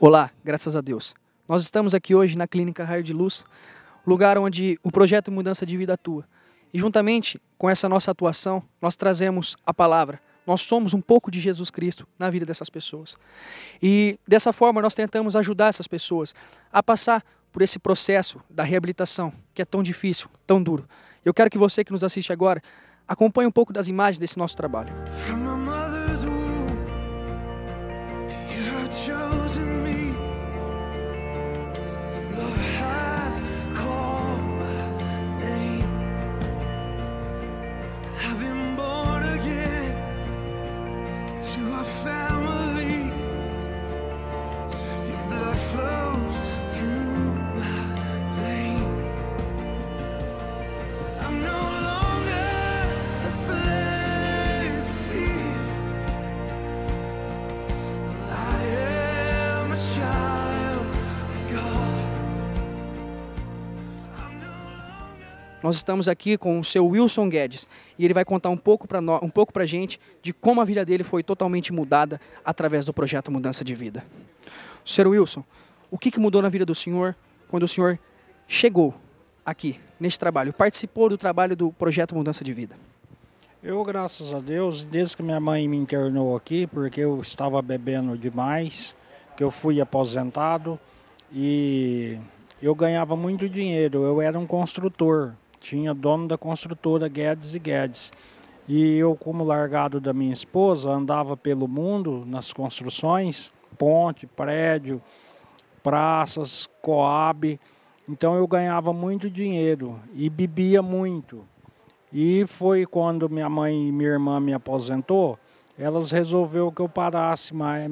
Olá, graças a Deus. Nós estamos aqui hoje na Clínica Raio de Luz, lugar onde o projeto Mudança de Vida atua. E juntamente com essa nossa atuação, nós trazemos a palavra. Nós somos um pouco de Jesus Cristo na vida dessas pessoas. E dessa forma nós tentamos ajudar essas pessoas a passar por esse processo da reabilitação, que é tão difícil, tão duro. Eu quero que você que nos assiste agora acompanhe um pouco das imagens desse nosso trabalho. Nós estamos aqui com o seu Wilson Guedes e ele vai contar um pouco para a gente de como a vida dele foi totalmente mudada através do projeto Mudança de Vida. Sr. Wilson, o que mudou na vida do senhor quando o senhor chegou aqui neste trabalho, participou do trabalho do projeto Mudança de Vida? Eu, graças a Deus, desde que minha mãe me internou aqui, porque eu estava bebendo demais, que eu fui aposentado e eu ganhava muito dinheiro, eu era um construtor. Tinha dono da construtora Guedes e Guedes. E eu, como largado da minha esposa, andava pelo mundo nas construções, ponte, prédio, praças, Coab. Então eu ganhava muito dinheiro e bebia muito. E foi quando minha mãe e minha irmã me aposentou, elas resolveram que eu parasse mais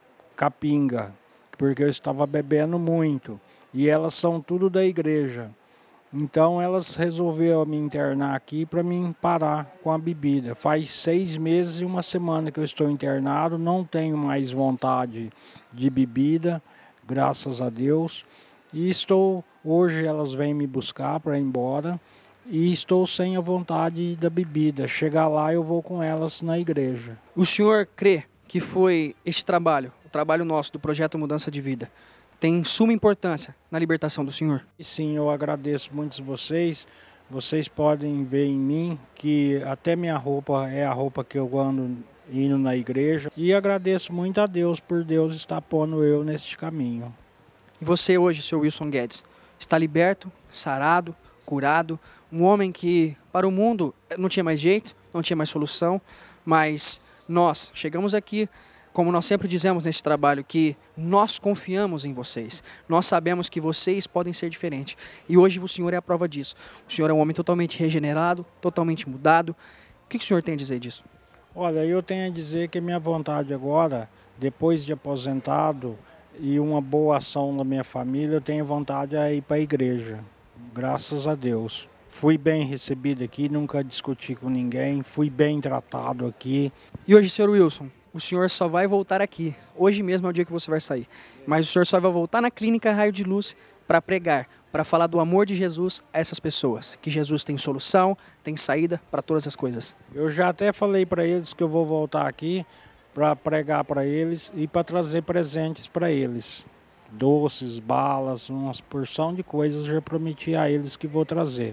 capinga, porque eu estava bebendo muito. E elas são tudo da igreja. Então elas resolveram me internar aqui para mim parar com a bebida. Faz 6 meses e 1 semana que eu estou internado, não tenho mais vontade de bebida, graças a Deus. E hoje elas vêm me buscar para ir embora e estou sem a vontade da bebida. Chegar lá eu vou com elas na igreja. O senhor crê que foi este trabalho, o trabalho nosso do Projeto Mudança de Vida, tem suma importância na libertação do senhor? Sim, eu agradeço muito vocês. Vocês podem ver em mim que até minha roupa é a roupa que eu ando indo na igreja. E agradeço muito a Deus por Deus estar pondo eu neste caminho. E você hoje, Sr. Wilson Guedes, está liberto, sarado, curado, um homem que para o mundo não tinha mais jeito, não tinha mais solução, mas nós chegamos aqui, como nós sempre dizemos nesse trabalho, que nós confiamos em vocês. Nós sabemos que vocês podem ser diferentes. E hoje o senhor é a prova disso. O senhor é um homem totalmente regenerado, totalmente mudado. O que o senhor tem a dizer disso? Olha, eu tenho a dizer que minha vontade agora, depois de aposentado e uma boa ação da minha família, eu tenho vontade de ir para a igreja. Graças a Deus. Fui bem recebido aqui, nunca discuti com ninguém, fui bem tratado aqui. E hoje, Sr. Wilson, o senhor só vai voltar aqui. Hoje mesmo é o dia que você vai sair. Mas o senhor só vai voltar na Clínica Raio de Luz para pregar, para falar do amor de Jesus a essas pessoas. Que Jesus tem solução, tem saída para todas as coisas. Eu já até falei para eles que eu vou voltar aqui para pregar para eles e para trazer presentes para eles. Doces, balas, uma porção de coisas já prometi a eles que vou trazer.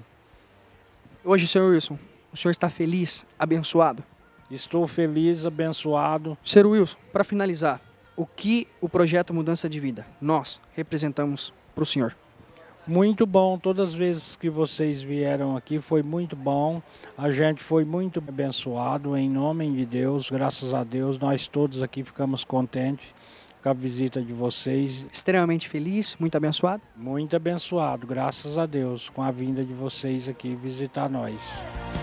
Hoje, Sr. Wilson, o senhor está feliz, abençoado? Estou feliz, abençoado. Sr. Wilson, para finalizar, o que o projeto Mudança de Vida, nós representamos para o senhor? Muito bom, todas as vezes que vocês vieram aqui foi muito bom. A gente foi muito abençoado, em nome de Deus, graças a Deus. Nós todos aqui ficamos contentes com a visita de vocês. Extremamente feliz, muito abençoado? Muito abençoado, graças a Deus, com a vinda de vocês aqui visitar nós.